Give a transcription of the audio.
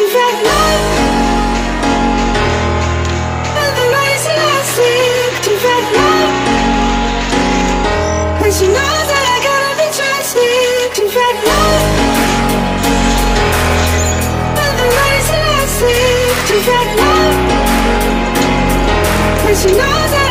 too fat love. And the nights that I sleep, too fat love. And she knows that I gotta be trusted, too fat love. And the nights that I sleep, too fat love. And she knows that